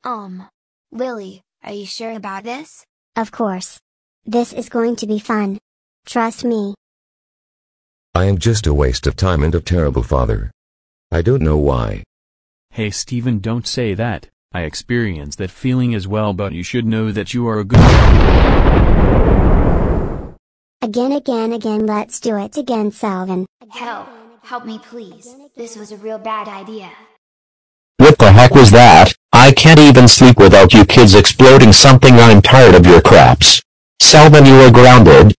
Lily, are you sure about this? Of course. This is going to be fun. Trust me. I am just a waste of time and a terrible father. I don't know why. Hey Steven, don't say that. I experienced that feeling as well, but you should know that you are a good. Again, let's do it again, Selvin. Help me please, this was a real bad idea. What the heck was that? I can't even sleep without you kids exploding something. I'm tired of your craps. Selvin, you are grounded.